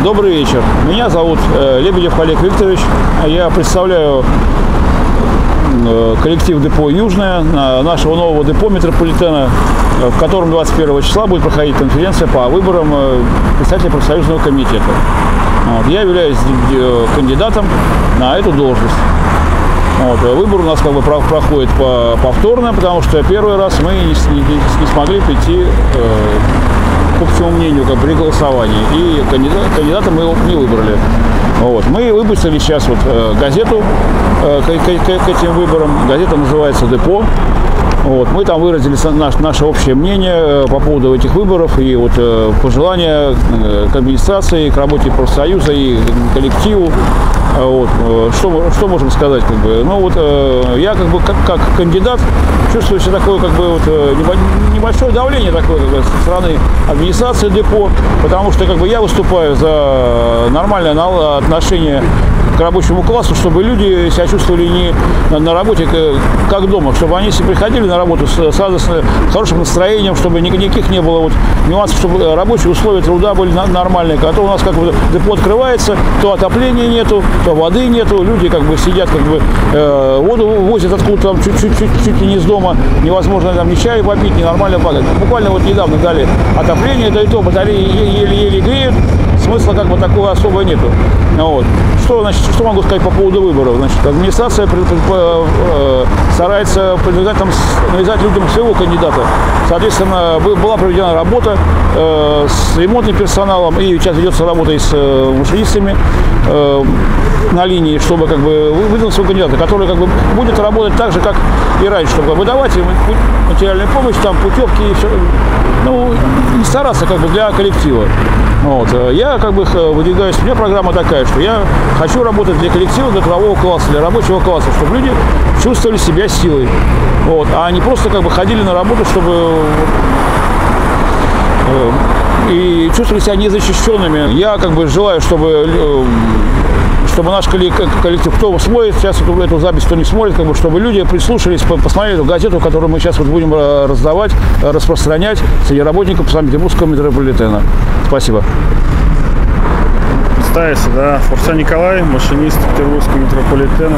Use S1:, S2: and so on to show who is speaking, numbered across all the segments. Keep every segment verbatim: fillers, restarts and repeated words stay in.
S1: Добрый вечер. Меня зовут э, Лебедев Олег Викторович. Я представляю э, коллектив депо «Южное», на нашего нового депо метрополитена, в котором двадцать первого числа будет проходить конференция по выборам э, председателя профсоюзного комитета. Вот. Я являюсь э, кандидатом на эту должность. Вот. Выбор у нас как бы проходит повторно, потому что первый раз мы не, не, не смогли прийти э, к общему мнению как при голосовании, и кандидата, кандидата мы его не выбрали. Вот. Мы выпустили сейчас вот, э, газету э, к, к, к этим выборам. Газета называется «Депо». Вот. Мы там выразили наш, наше общее мнение по поводу этих выборов и вот, э, пожелания э, к администрации, к работе профсоюза и коллективу. Вот. Что, что можем сказать? Как бы? Ну, вот, э, я как, бы, как, как кандидат чувствую себя такое как бы, вот, небольшое давление такое, как бы, со стороны администрации депо, потому что как бы, я выступаю за нормальное отношение к рабочему классу, чтобы люди себя чувствовали не на, на работе как дома, чтобы они все приходили на работу с, с радостным, хорошим настроением, чтобы никаких не было вот, нюансов, чтобы рабочие условия труда были на, нормальные. А то у нас как бы депо открывается, то отопления нету, то воды нету, люди как бы сидят, как бы э, воду возят откуда-то там чуть-чуть чуть ли не из дома, невозможно там ни чай попить, ни нормально погадать. Буквально вот недавно дали отопление, да и то батареи еле-еле греют, смысла как бы такого особо нету. Вот. Что, значит, что могу сказать по поводу выборов? Значит, администрация э, старается предлагать, там, навязать людям своего кандидата. Соответственно, была проведена работа э, с ремонтным персоналом, и сейчас ведется работа и с э, машинистами э, на линии, чтобы как бы выдвинуть своего кандидата, который как бы будет работать так же, как и раньше, чтобы выдавать им материальную помощь, там, путевки и все. Ну, не стараться как бы для коллектива. Вот. Я как бы выдвигаюсь, у меня программа такая, что я хочу работать для коллектива, для трудового класса, для рабочего класса, чтобы люди чувствовали себя силой. Вот. А не просто как бы ходили на работу, чтобы и чувствовали себя незащищенными. Я как бы желаю, чтобы чтобы наш коллектив, кто смотрит сейчас эту, эту запись, кто не смотрит, как бы, чтобы люди прислушались, посмотрели эту газету, которую мы сейчас вот будем раздавать, распространять среди работников Санкт-Петербургского метрополитена. Спасибо.
S2: Представься, да, Фурса Николай, машинист Петербургского метрополитена.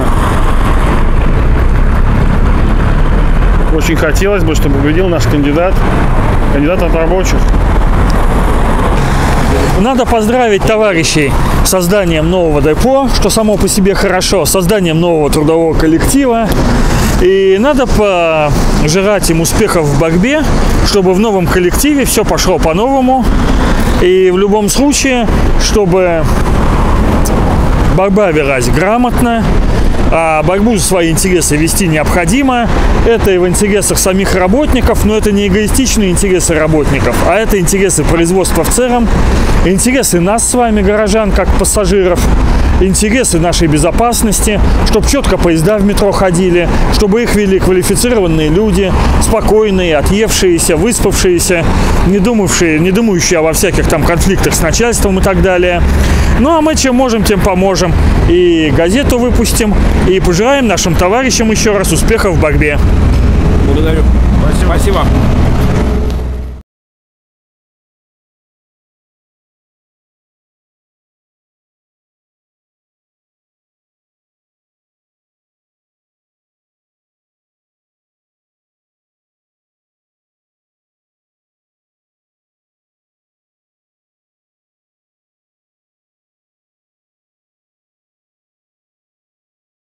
S2: Очень хотелось бы, чтобы победил наш кандидат, кандидат от рабочих.
S3: Надо поздравить товарищей с созданием нового депо, что само по себе хорошо, созданием нового трудового коллектива. И надо пожелать им успехов в борьбе, чтобы в новом коллективе все пошло по-новому. И в любом случае, чтобы борьба велась грамотно. А борьбу за свои интересы вести необходимо. Это и в интересах самих работников, но это не эгоистичные интересы работников, а это интересы производства в целом, интересы нас с вами, горожан, как пассажиров, интересы нашей безопасности, чтобы четко поезда в метро ходили, чтобы их вели квалифицированные люди, спокойные, отъевшиеся, выспавшиеся, не думавшие, не думающие во всяких там конфликтах с начальством и так далее. Ну а мы чем можем, тем поможем. И газету выпустим, и пожелаем нашим товарищам еще раз успехов в борьбе.
S1: Благодарю.
S2: Спасибо.
S1: Спасибо.